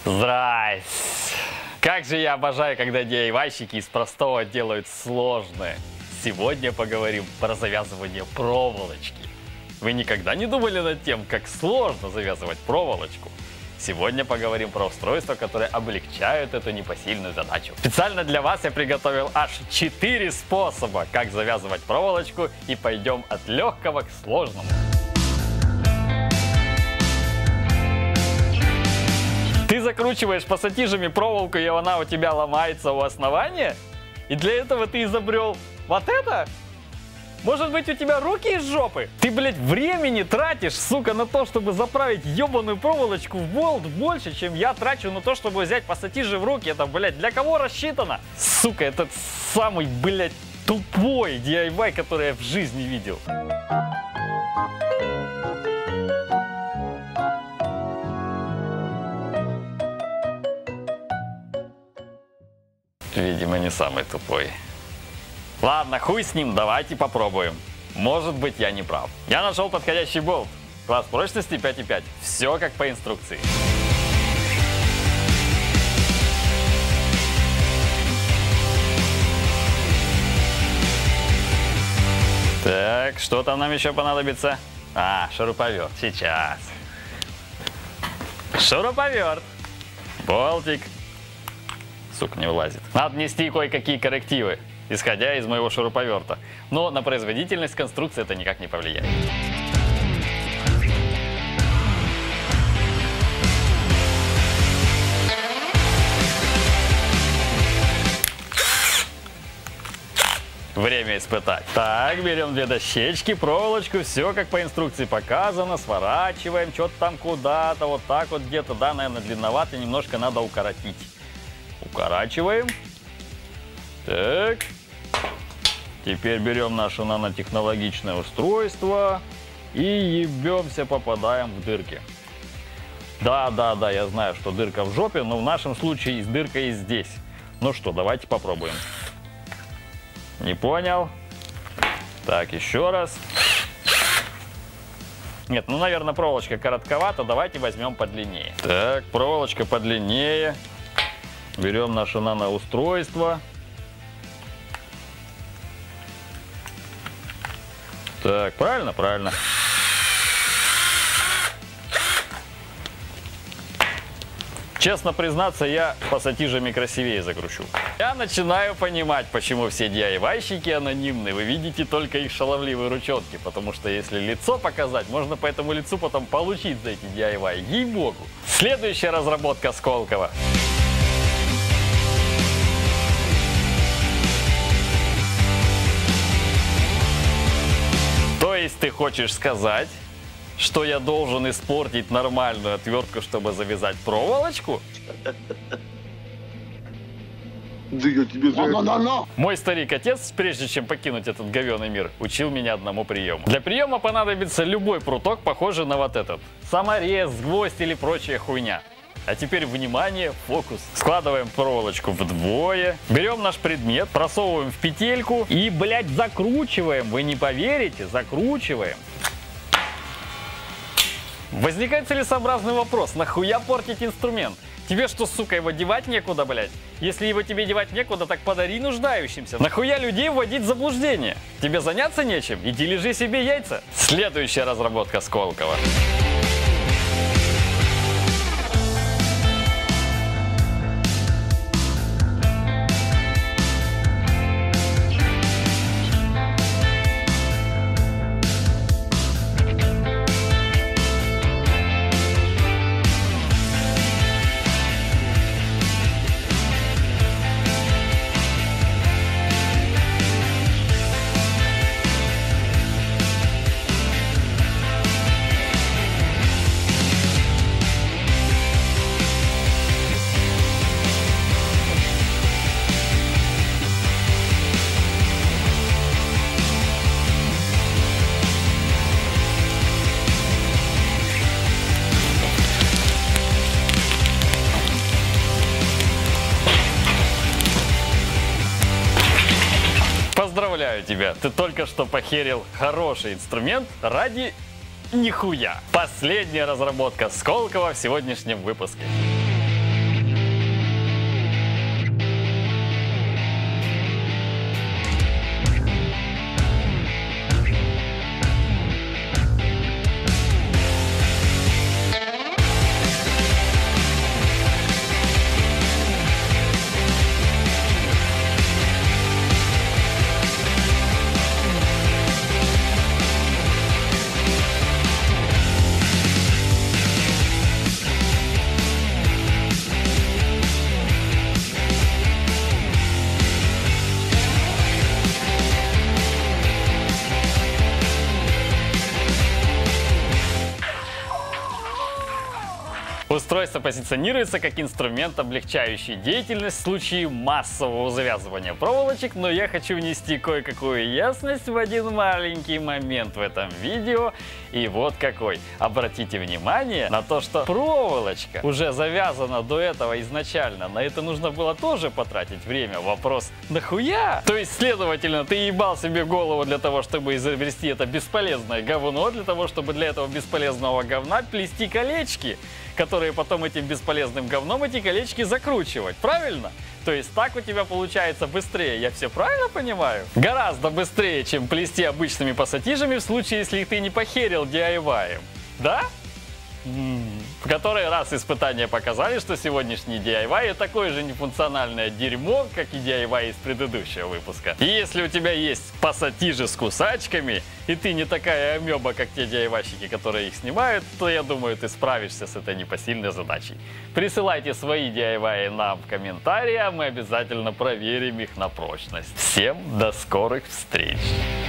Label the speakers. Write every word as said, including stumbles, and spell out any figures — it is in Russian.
Speaker 1: Здрасте! Как же я обожаю, когда ди ай вай-щики из простого делают сложное. Сегодня поговорим про завязывание проволочки. Вы никогда не думали над тем, как сложно завязывать проволочку? Сегодня поговорим про устройства, которые облегчают эту непосильную задачу. Специально для вас я приготовил аж четыре способа, как завязывать проволочку, и пойдем от легкого к сложному. Ты закручиваешь пассатижами проволоку, и она у тебя ломается у основания? И для этого ты изобрел вот это? Может быть, у тебя руки из жопы? Ты, блядь, времени тратишь, сука, на то, чтобы заправить ебаную проволочку в болт больше, чем я трачу на то, чтобы взять пассатижи в руки. Это, блядь, для кого рассчитано? Сука, это самый, блядь, тупой ди ай вай, который я в жизни видел. Видимо, не самый тупой. Ладно, хуй с ним, давайте попробуем. Может быть, я не прав. Я нашел подходящий болт. Класс прочности пять и пять. Все как по инструкции. Так, что там нам еще понадобится? А, шуруповерт. Сейчас. Шуруповерт. Болтик. Сука, не влазит. Надо внести кое-какие коррективы, исходя из моего шуруповерта. Но на производительность конструкции это никак не повлияет. Время испытать. Так, берем две дощечки, проволочку, все как по инструкции показано, сворачиваем, что-то там куда-то, вот так вот где-то, да, наверное, длинновато, немножко надо укоротить. Укорачиваем. Так. Теперь берем наше нанотехнологичное устройство и ебемся, попадаем в дырки. Да, да, да, я знаю, что дырка в жопе, но в нашем случае дырка и здесь. Ну что, давайте попробуем. Не понял. Так, еще раз. Нет, ну, наверное, проволочка коротковата, давайте возьмем подлиннее. Так, проволочка подлиннее. Берем наше наноустройство. Так, правильно? Правильно. Честно признаться, я пассатижами красивее закручу. Я начинаю понимать, почему все ди ай вай-щики анонимны. Вы видите только их шаловливые ручонки, потому что если лицо показать, можно по этому лицу потом получить за эти ди ай вай. Ей-богу. Следующая разработка Сколково. То есть ты хочешь сказать, что я должен испортить нормальную отвертку, чтобы завязать проволочку?
Speaker 2: Да я тебе за это...
Speaker 1: Мой старик-отец, прежде чем покинуть этот говёный мир, учил меня одному приему. Для приема понадобится любой пруток, похожий на вот этот. Саморез, гвоздь или прочая хуйня. А теперь, внимание, фокус. Складываем проволочку вдвое, берем наш предмет, просовываем в петельку и, блядь, закручиваем. Вы не поверите, закручиваем. Возникает целесообразный вопрос, нахуя портить инструмент? Тебе что, сука, его девать некуда, блядь? Если его тебе девать некуда, так подари нуждающимся. Нахуя людей вводить в заблуждение? Тебе заняться нечем? Иди лежи себе яйца. Следующая разработка Сколково. Поздравляю тебя, ты только что похерил хороший инструмент ради нихуя. Последняя разработка Сколково в сегодняшнем выпуске. устройство позиционируется как инструмент, облегчающий деятельность в случае массового завязывания проволочек, но я хочу внести кое-какую ясность в один маленький момент в этом видео. И вот какой. Обратите внимание на то, что проволочка уже завязана до этого изначально. На это нужно было тоже потратить время. Вопрос: нахуя? То есть, следовательно, ты ебал себе голову для того, чтобы изобрести это бесполезное говно, для того, чтобы для этого бесполезного говна плести колечки, которые потом этим бесполезным говном эти колечки закручивать. Правильно? То есть так у тебя получается быстрее. Я все правильно понимаю? Гораздо быстрее, чем плести обычными пассатижами в случае, если ты не похерил ди ай вай. Да? В который раз испытания показали, что сегодняшний ди ай вай такое же нефункциональное дерьмо, как и ди ай вай из предыдущего выпуска. И если у тебя есть пассатижи с кусачками, и ты не такая амеба, как те ди ай вайщики, которые их снимают, то я думаю, ты справишься с этой непосильной задачей. Присылайте свои ди ай вай нам в комментарии, а мы обязательно проверим их на прочность. Всем до скорых встреч!